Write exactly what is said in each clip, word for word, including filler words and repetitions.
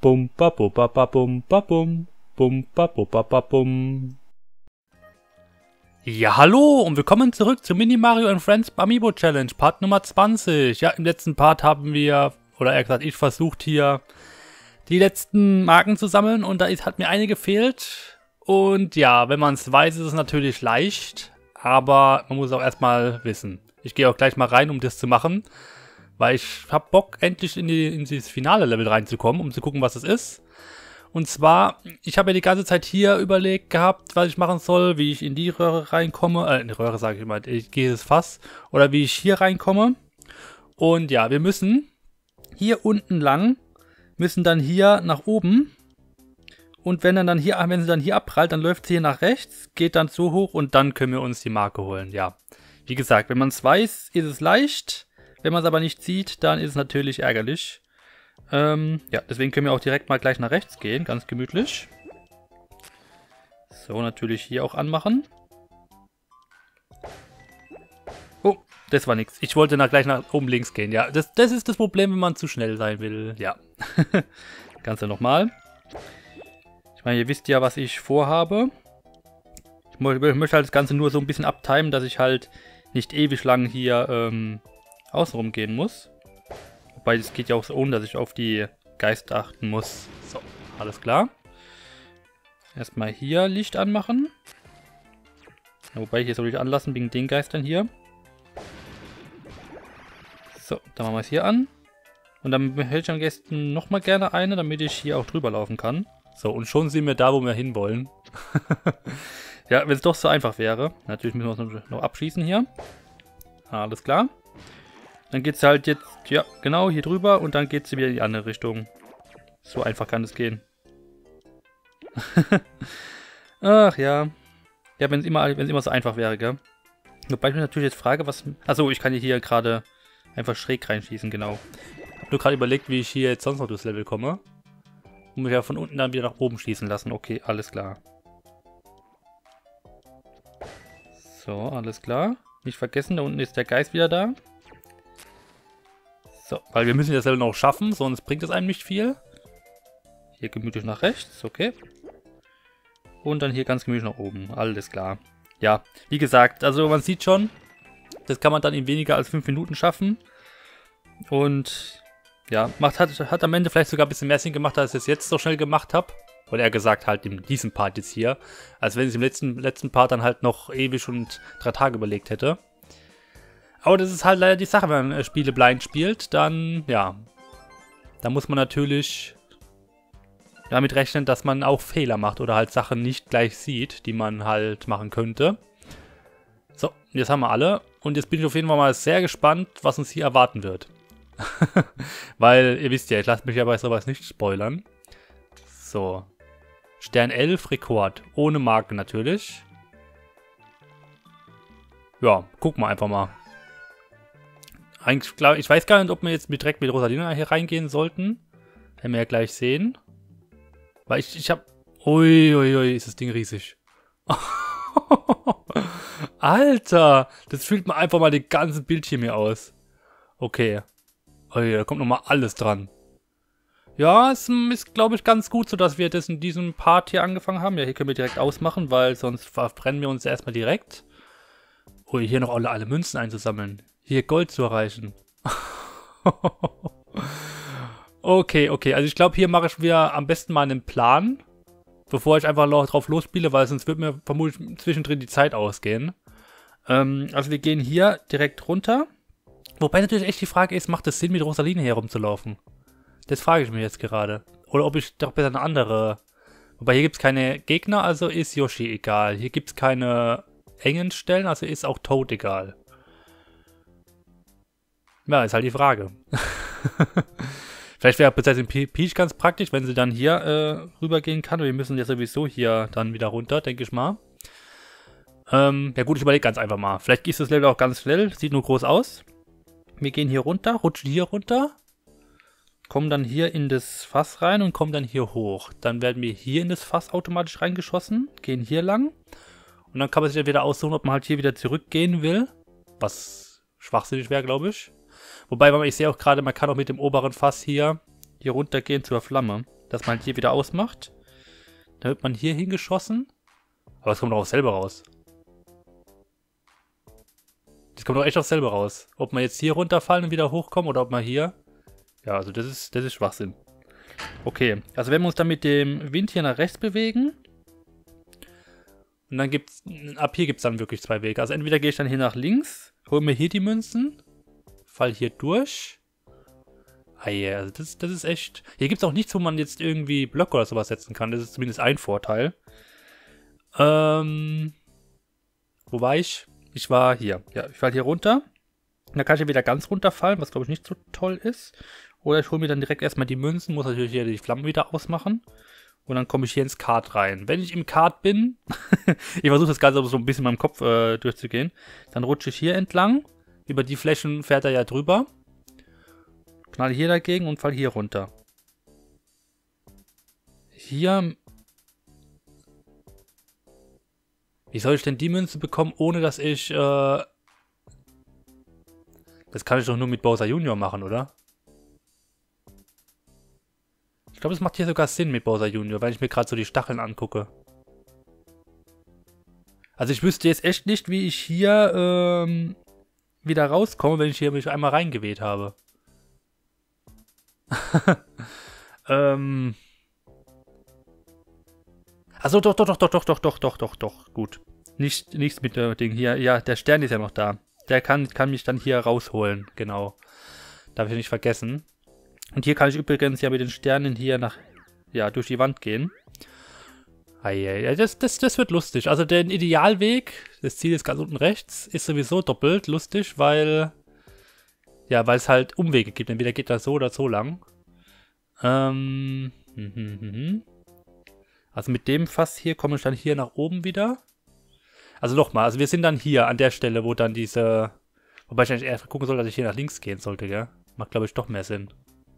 Bum ba bu ba ba bum ba bum. Bum ba bu ba ba bum. Ja, hallo und willkommen zurück zu Mini Mario and Friends Amiibo Challenge, Part Nummer zwanzig. Ja, im letzten Part haben wir, oder eher gesagt, ich versucht hier die letzten Marken zu sammeln und da ist, hat mir eine gefehlt. Und ja, wenn man es weiß, ist es natürlich leicht, aber man muss auch erstmal wissen. Ich gehe auch gleich mal rein, um das zu machen, weil ich habe Bock, endlich in, die, in dieses finale Level reinzukommen, um zu gucken, was es ist. Und zwar, ich habe ja die ganze Zeit hier überlegt gehabt, was ich machen soll, wie ich in die Röhre reinkomme, äh, in die Röhre sage ich immer, ich gehe ins Fass, oder wie ich hier reinkomme. Und ja, wir müssen hier unten lang, müssen dann hier nach oben. Und wenn dann, dann hier, wenn sie dann hier abprallt, dann läuft sie hier nach rechts, geht dann so hoch und dann können wir uns die Marke holen, ja. Wie gesagt, wenn man es weiß, ist es leicht. Wenn man es aber nicht sieht, dann ist es natürlich ärgerlich. Ähm, ja, deswegen können wir auch direkt mal gleich nach rechts gehen, ganz gemütlich. So, natürlich hier auch anmachen. Oh, das war nichts. Ich wollte nach, gleich nach oben links gehen, ja. Das, das ist das Problem, wenn man zu schnell sein will, ja. Ganze nochmal. Ich meine, ihr wisst ja, was ich vorhabe. Ich möchte halt das Ganze nur so ein bisschen abtimen, dass ich halt nicht ewig lang hier ähm, außenrum gehen muss. Wobei, es geht ja auch so ohne, dass ich auf die Geister achten muss. So, alles klar. Erstmal hier Licht anmachen. Wobei, hier soll ich anlassen wegen den Geistern hier. So, dann machen wir es hier an. Und dann hätte ich am besten nochmal gerne eine, damit ich hier auch drüber laufen kann. So, und schon sind wir da, wo wir hinwollen. Ja, wenn es doch so einfach wäre. Natürlich müssen wir es noch abschießen hier. Alles klar. Dann geht es halt jetzt, ja, genau hier drüber und dann geht es wieder in die andere Richtung. So einfach kann es gehen. Ach ja. Ja, wenn es immer, wenn es immer so einfach wäre, gell? Wobei ich mich natürlich jetzt frage, was... Achso, ich kann hier gerade einfach schräg reinschießen, genau. Ich habe nur gerade überlegt, wie ich hier jetzt sonst noch durchs Level komme. Und mich ja von unten dann wieder nach oben schießen lassen. Okay, alles klar. So, alles klar. Nicht vergessen, da unten ist der Geist wieder da. So, weil wir müssen das Level noch schaffen, sonst bringt es einem nicht viel. Hier gemütlich nach rechts, okay. Und dann hier ganz gemütlich nach oben, alles klar. Ja, wie gesagt, also man sieht schon, das kann man dann in weniger als fünf Minuten schaffen. Und ja, macht, hat, hat am Ende vielleicht sogar ein bisschen mehr Sinn gemacht, als ich es jetzt so schnell gemacht habe. Oder eher gesagt, halt in diesem Part jetzt hier. Als wenn ich es im letzten, letzten Part dann halt noch ewig und drei Tage überlegt hätte. Aber das ist halt leider die Sache, wenn man äh, Spiele blind spielt, dann, ja, da muss man natürlich damit rechnen, dass man auch Fehler macht oder halt Sachen nicht gleich sieht, die man halt machen könnte. So, jetzt haben wir alle und jetzt bin ich auf jeden Fall mal sehr gespannt, was uns hier erwarten wird. Weil, ihr wisst ja, ich lasse mich ja bei sowas nicht spoilern. So, Stern elf, Rekord, ohne Marke natürlich. Ja, gucken wir einfach mal. Eigentlich, klar, ich weiß gar nicht, ob wir jetzt mit, direkt mit Rosalina hier reingehen sollten. Werden wir ja gleich sehen. Weil ich, ich hab... Uiuiui, ui, ist das Ding riesig. Alter, das füllt man einfach mal den ganzen Bildschirm hier aus. Okay. Ui, da kommt nochmal alles dran. Ja, es ist, glaube ich, ganz gut, so dass wir das in diesem Part hier angefangen haben. Ja, hier können wir direkt ausmachen, weil sonst verbrennen wir uns erstmal direkt. Ui, hier noch alle, alle Münzen einzusammeln. Hier Gold zu erreichen. Okay, okay. Also ich glaube, hier mache ich wieder am besten mal einen Plan. Bevor ich einfach drauf losspiele, weil sonst wird mir vermutlich zwischendrin die Zeit ausgehen. Ähm, also wir gehen hier direkt runter. Wobei natürlich echt die Frage ist, macht es Sinn, mit Rosalina hier rumzulaufen? Das frage ich mich jetzt gerade. Oder ob ich doch besser eine andere... Wobei hier gibt es keine Gegner, also ist Yoshi egal. Hier gibt es keine engen Stellen, also ist auch Toad egal. Ja, ist halt die Frage. Vielleicht wäre Prinzessin Peach ganz praktisch, wenn sie dann hier äh, rübergehen kann. Wir müssen ja sowieso hier dann wieder runter, denke ich mal. Ähm, ja gut, ich überlege ganz einfach mal. Vielleicht ist das Level auch ganz schnell, sieht nur groß aus. Wir gehen hier runter, rutschen hier runter. Kommen dann hier in das Fass rein und kommen dann hier hoch. Dann werden wir hier in das Fass automatisch reingeschossen, gehen hier lang. Und dann kann man sich dann wieder aussuchen, ob man halt hier wieder zurückgehen will. Was schwachsinnig wäre, glaube ich. Wobei, ich sehe auch gerade, man kann auch mit dem oberen Fass hier, hier runtergehen zur Flamme. dass man hier wieder ausmacht. Dann wird man hier hingeschossen. Aber es kommt doch auch selber raus. Das kommt doch echt auch selber raus. Ob man jetzt hier runterfallen und wieder hochkommen oder ob man hier... Ja, also das ist, das ist Schwachsinn. Okay, also wenn wir uns dann mit dem Wind hier nach rechts bewegen... Und dann gibt's... Ab hier gibt es dann wirklich zwei Wege. Also entweder gehe ich dann hier nach links, hole mir hier die Münzen, fall hier durch... Ah yeah, also das, das ist echt... Hier gibt es auch nichts, wo man jetzt irgendwie Blöcke oder sowas setzen kann. Das ist zumindest ein Vorteil. Ähm... Wo war ich? Ich war hier. Ja, ich falle hier runter. Da kann ich ja wieder ganz runterfallen, was glaube ich nicht so toll ist. Oder ich hole mir dann direkt erstmal die Münzen, muss natürlich hier die Flammen wieder ausmachen. Und dann komme ich hier ins Kart rein. Wenn ich im Kart bin, ich versuche das Ganze so ein bisschen in meinem Kopf äh, durchzugehen, dann rutsche ich hier entlang. Über die Flächen fährt er ja drüber. Knall hier dagegen und fall hier runter. Hier... Wie soll ich denn die Münze bekommen, ohne dass ich, äh... Das kann ich doch nur mit Bowser Junior machen, oder? Ich glaube, es macht hier sogar Sinn mit Bowser Junior, weil ich mir gerade so die Stacheln angucke. Also ich wüsste jetzt echt nicht, wie ich hier, ähm... wieder rauskomme, wenn ich hier mich einmal reingeweht habe. ähm... Achso, doch, doch, doch, doch, doch, doch, doch, doch, doch, doch, gut. Nicht, nichts mit dem Ding hier. Ja, der Stern ist ja noch da. Der kann, kann mich dann hier rausholen, genau. Darf ich nicht vergessen. Und hier kann ich übrigens ja mit den Sternen hier nach, ja, durch die Wand gehen. Ja, das, das, das wird lustig. Also der Idealweg, das Ziel ist ganz unten rechts, ist sowieso doppelt lustig, weil, ja, weil es halt Umwege gibt. Entweder geht das so oder so lang. Ähm, hm, hm, hm, hm. Also mit dem Fass hier komme ich dann hier nach oben wieder. Also nochmal, also wir sind dann hier an der Stelle, wo dann diese... Wobei ich eigentlich erst gucken soll, dass ich hier nach links gehen sollte, gell? Macht, glaube ich, doch mehr Sinn.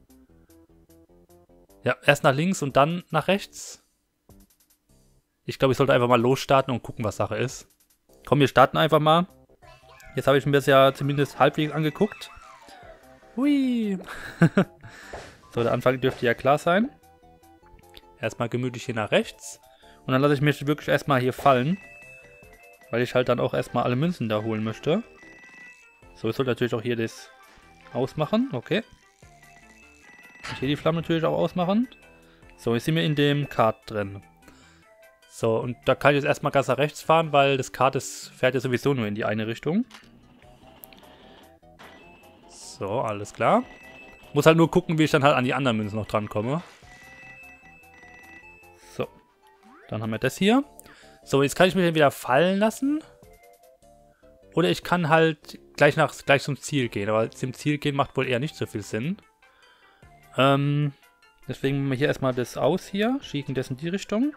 Ja, erst nach links und dann nach rechts. Ich glaube, ich sollte einfach mal losstarten und gucken, was Sache ist. Komm, wir starten einfach mal. Jetzt habe ich mir das ja zumindest halbwegs angeguckt. Hui. So, der Anfang dürfte ja klar sein. Erstmal gemütlich hier nach rechts. Und dann lasse ich mich wirklich erstmal hier fallen. Weil ich halt dann auch erstmal alle Münzen da holen möchte. So, ich sollte natürlich auch hier das ausmachen. Okay. Und hier die Flamme natürlich auch ausmachen. So, jetzt sind wir in dem Kart drin. So, und da kann ich jetzt erstmal ganz nach rechts fahren, weil das Kart ist, fährt ja sowieso nur in die eine Richtung. So, alles klar. Muss halt nur gucken, wie ich dann halt an die anderen Münzen noch dran komme. So, dann haben wir das hier. So, jetzt kann ich mich dann wieder fallen lassen. Oder ich kann halt gleich, nach, gleich zum Ziel gehen. Aber zum Ziel gehen macht wohl eher nicht so viel Sinn. Ähm, deswegen machen wir hier erstmal das aus hier. Schieben das in die Richtung.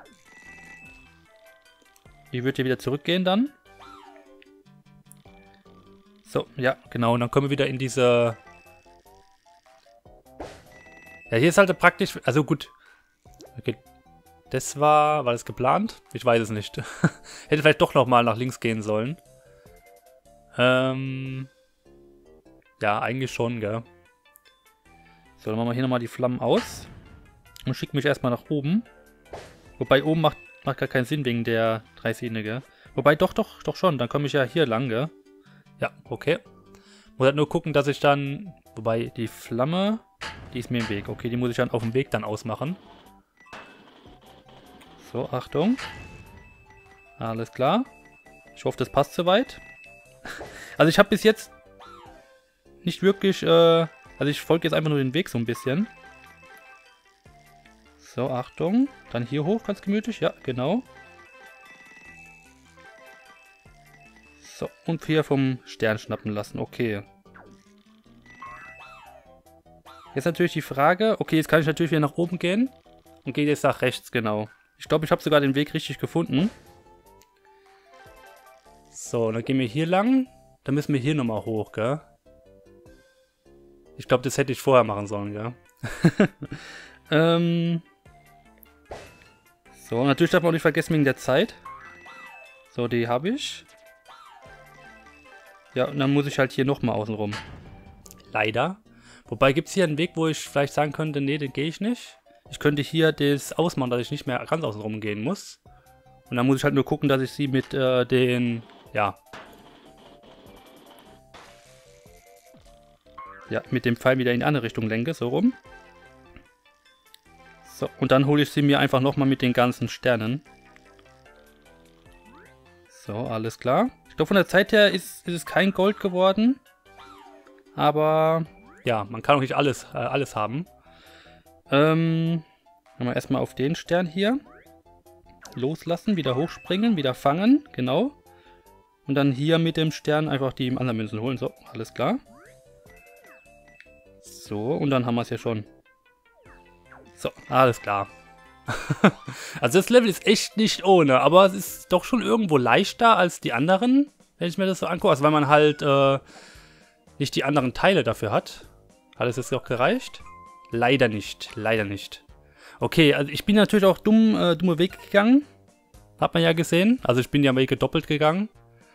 Ich würde hier wieder zurückgehen dann. So, ja, genau. Und dann kommen wir wieder in diese... Ja, hier ist halt praktisch... Also gut. Okay. Das war... War das geplant? Ich weiß es nicht. Hätte vielleicht doch nochmal nach links gehen sollen. Ähm... Ja, eigentlich schon, gell. So, dann machen wir hier nochmal die Flammen aus. Und schicken mich erstmal nach oben. Wobei oben macht, macht gar keinen Sinn wegen der drei Szene, gell. Wobei doch, doch, doch schon. Dann komme ich ja hier lang, gell. Ja, okay. Muss halt nur gucken, dass ich dann... Wobei die Flamme... Die ist mir im Weg. Okay, die muss ich dann auf dem Weg dann ausmachen. So, Achtung. Alles klar. Ich hoffe, das passt soweit. Also ich habe bis jetzt nicht wirklich... Äh, also ich folge jetzt einfach nur den Weg so ein bisschen. So, Achtung. Dann hier hoch, ganz gemütlich. Ja, genau. So, und hier vom Stern schnappen lassen. Okay. Jetzt natürlich die Frage. Okay, jetzt kann ich natürlich wieder nach oben gehen. Und gehe jetzt nach rechts, genau. Ich glaube, ich habe sogar den Weg richtig gefunden. So, dann gehen wir hier lang. Dann müssen wir hier nochmal hoch, gell? Ich glaube, das hätte ich vorher machen sollen, gell? ähm... So, natürlich darf man auch nicht vergessen wegen der Zeit. So, die habe ich. Ja, und dann muss ich halt hier nochmal außen rum. Leider. Wobei, gibt es hier einen Weg, wo ich vielleicht sagen könnte, nee, den gehe ich nicht. Ich könnte hier das ausmachen, dass ich nicht mehr ganz außen rum gehen muss. Und dann muss ich halt nur gucken, dass ich sie mit äh, den, ja, ja, mit dem Pfeil wieder in die andere Richtung lenke, so rum. So, und dann hole ich sie mir einfach nochmal mit den ganzen Sternen. So, alles klar. Ich glaube, von der Zeit her ist, ist es kein Gold geworden. Aber, ja, man kann auch nicht alles, äh, alles haben. Ähm, haben wir erstmal auf den Stern hier. Loslassen, wieder hochspringen, wieder fangen, genau. Und dann hier mit dem Stern einfach die anderen Münzen holen. So, alles klar. So, und dann haben wir es ja schon. So, alles klar. Also das Level ist echt nicht ohne, aber es ist doch schon irgendwo leichter als die anderen, wenn ich mir das so angucke. Also weil man halt äh, nicht die anderen Teile dafür hat. Hat es jetzt auch gereicht? Leider nicht, leider nicht. Okay, also ich bin natürlich auch dumm, äh, dumme Weg gegangen. Hat man ja gesehen. Also ich bin ja Wege doppelt gegangen.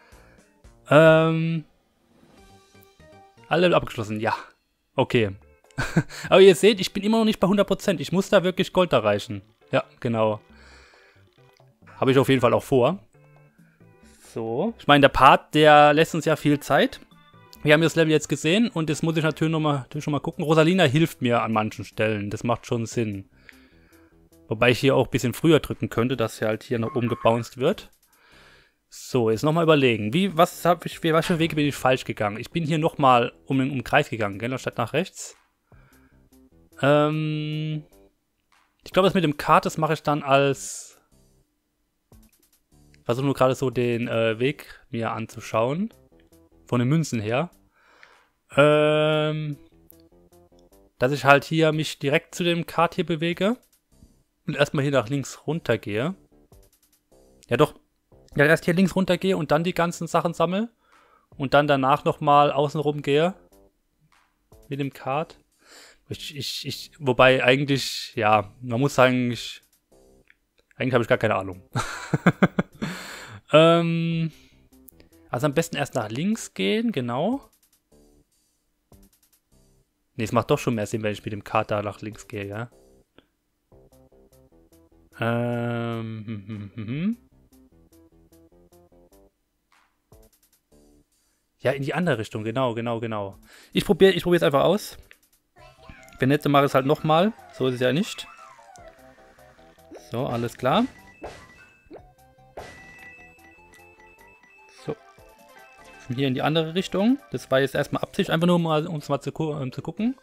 Ähm. Alle abgeschlossen, ja. Okay. Aber ihr seht, ich bin immer noch nicht bei hundert Prozent. Ich muss da wirklich Gold erreichen. Ja, genau. Habe ich auf jeden Fall auch vor. So. Ich meine, der Part, der lässt uns ja viel Zeit. Wir haben das Level jetzt gesehen und jetzt muss ich natürlich noch mal, natürlich schon mal gucken. Rosalina hilft mir an manchen Stellen. Das macht schon Sinn. Wobei ich hier auch ein bisschen früher drücken könnte, dass sie halt hier nach oben gebounced wird. So, jetzt nochmal überlegen. Wie, was habe ich, was für Wege bin ich falsch gegangen? Ich bin hier nochmal um den um den Kreis gegangen, gell? Anstatt nach rechts. Ähm. Ich glaube, das mit dem Kart, das mache ich dann als. Ich versuche nur gerade so den äh, Weg mir anzuschauen. Von den Münzen her. Ähm. Dass ich halt hier mich direkt zu dem Kart hier bewege. Und erstmal hier nach links runter gehe. Ja, doch. Ja, erst hier links runter gehe und dann die ganzen Sachen sammle. Und dann danach nochmal außenrum gehe. Mit dem Kart. Ich, ich, ich, wobei eigentlich, ja, man muss sagen, ich, eigentlich habe ich gar keine Ahnung. ähm, also am besten erst nach links gehen, genau. Ne, es macht doch schon mehr Sinn, wenn ich mit dem Kart da nach links gehe, ja. Ähm, hm, hm, hm, hm. Ja, in die andere Richtung, genau, genau, genau. Ich probiere ich probiere es einfach aus. Wenn nicht, dann mache ich es halt nochmal. So ist es ja nicht. So, alles klar. So. Von hier in die andere Richtung. Das war jetzt erstmal Absicht, einfach nur mal, um es mal zu, um zu gucken.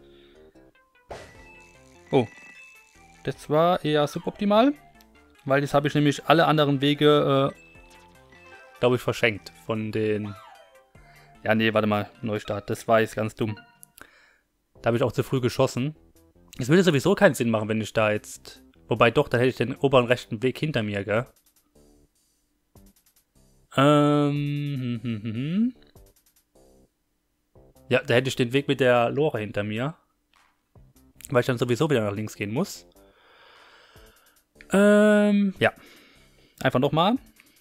Oh. Das war eher suboptimal. Weil jetzt habe ich nämlich alle anderen Wege, äh, glaube ich, verschenkt. Von den... Ja, nee, warte mal. Neustart. Das war jetzt ganz dumm. Da habe ich auch zu früh geschossen. Es würde sowieso keinen Sinn machen, wenn ich da jetzt... Wobei doch, da hätte ich den oberen rechten Weg hinter mir, gell? Ähm... Hm, hm, hm, hm. Ja, da hätte ich den Weg mit der Lore hinter mir. Weil ich dann sowieso wieder nach links gehen muss. Ähm... Ja. Einfach nochmal.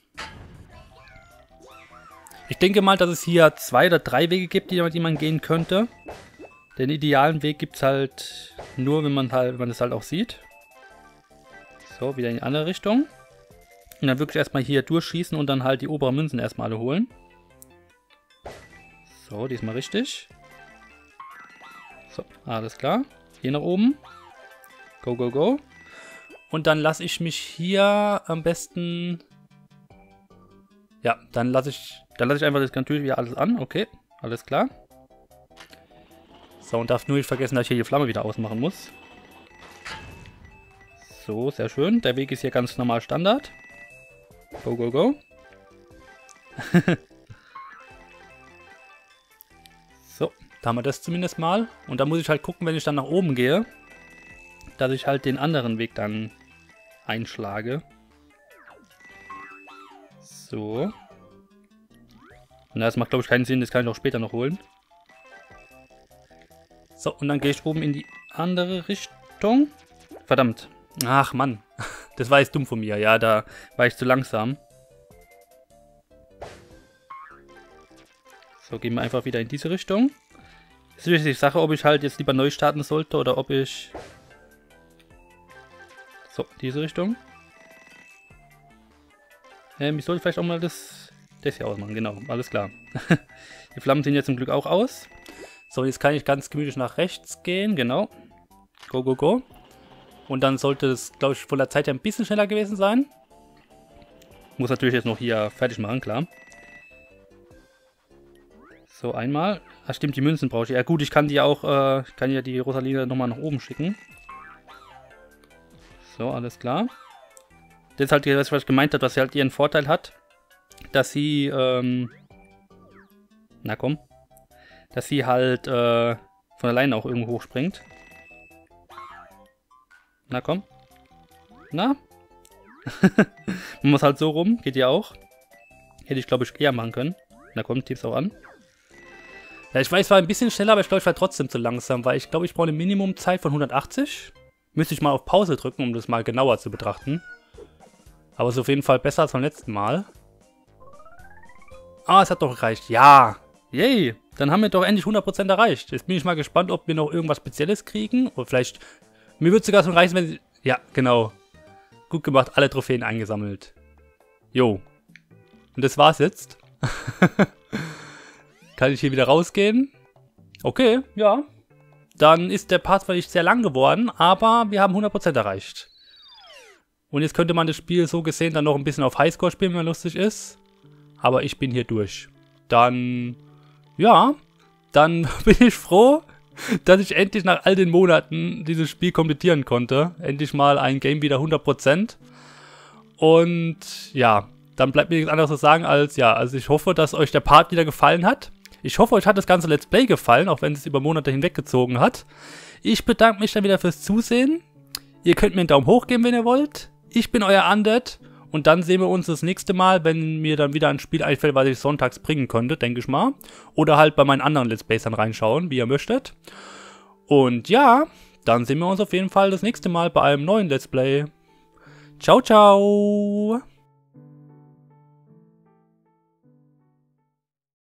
Ich denke mal, dass es hier zwei oder drei Wege gibt, die, die man gehen könnte. Den idealen Weg gibt es halt nur, wenn man halt, wenn man es halt auch sieht. So, wieder in die andere Richtung. Und dann wirklich erstmal hier durchschießen und dann halt die oberen Münzen erstmal alle holen. So, diesmal richtig. So, alles klar. Hier nach oben. Go, go, go. Und dann lasse ich mich hier am besten... Ja, dann lasse ich, dann lasse ich einfach das natürlich wieder alles an. Okay, alles klar. So, und darf nur nicht vergessen, dass ich hier die Flamme wieder ausmachen muss. So, sehr schön. Der Weg ist hier ganz normal Standard. Go, go, go. So, da haben wir das zumindest mal. Und da muss ich halt gucken, wenn ich dann nach oben gehe, dass ich halt den anderen Weg dann einschlage. So. Und das macht, glaube ich, keinen Sinn. Das kann ich auch später noch holen. So, und dann gehe ich oben in die andere Richtung. Verdammt. Ach, Mann. Das war jetzt dumm von mir. Ja, da war ich zu langsam. So, gehen wir einfach wieder in diese Richtung. Das ist natürlich die Sache, ob ich halt jetzt lieber neu starten sollte oder ob ich So, diese Richtung. Ähm, ich sollte vielleicht auch mal das, das hier ausmachen. Genau, alles klar. Die Flammen sind jetzt zum Glück auch aus. So, jetzt kann ich ganz gemütlich nach rechts gehen. Genau. Go, go, go. Und dann sollte es, glaube ich, von der Zeit her ein bisschen schneller gewesen sein. Muss natürlich jetzt noch hier fertig machen, klar. So, einmal. Ach stimmt, die Münzen brauche ich. Ja gut, ich kann die auch, äh, ich kann ja die Rosaline nochmal nach oben schicken. So, alles klar. Das ist halt das, was ich gemeint habe, dass sie halt ihren Vorteil hat. Dass sie, ähm... Na komm. Dass sie halt, äh, von alleine auch irgendwo hochspringt. Na komm. Na? Man muss halt so rum, geht ja auch. Hätte ich, glaube ich, eher machen können. Na komm, tipp's auch an. Ja, ich weiß, es war ein bisschen schneller, aber ich glaube, ich war trotzdem zu langsam, weil ich glaube, ich brauche eine Minimumzeit von hundertachtzig. Müsste ich mal auf Pause drücken, um das mal genauer zu betrachten. Aber es ist auf jeden Fall besser als beim letzten Mal. Ah, es hat doch gereicht. Ja. Yay. Dann haben wir doch endlich hundert Prozent erreicht. Jetzt bin ich mal gespannt, ob wir noch irgendwas Spezielles kriegen. Oder vielleicht... Mir würde es sogar schon reichen, wenn sie... Ja, genau. Gut gemacht, alle Trophäen eingesammelt. Jo. Und das war's jetzt. Kann ich hier wieder rausgehen? Okay, ja. Dann ist der Part vielleicht sehr lang geworden, aber wir haben hundert Prozent erreicht. Und jetzt könnte man das Spiel so gesehen dann noch ein bisschen auf Highscore spielen, wenn man lustig ist. Aber ich bin hier durch. Dann, ja, dann bin ich froh, dass ich endlich nach all den Monaten dieses Spiel komplettieren konnte. Endlich mal ein Game wieder hundert Prozent. Und ja, dann bleibt mir nichts anderes zu sagen als, ja, also ich hoffe, dass euch der Part wieder gefallen hat. Ich hoffe, euch hat das ganze Let's Play gefallen, auch wenn es über Monate hinweggezogen hat. Ich bedanke mich dann wieder fürs Zusehen. Ihr könnt mir einen Daumen hoch geben, wenn ihr wollt. Ich bin euer Undead. Und dann sehen wir uns das nächste Mal, wenn mir dann wieder ein Spiel einfällt, was ich sonntags bringen könnte, denke ich mal. Oder halt bei meinen anderen Let's Plays dann reinschauen, wie ihr möchtet. Und ja, dann sehen wir uns auf jeden Fall das nächste Mal bei einem neuen Let's Play. Ciao, ciao!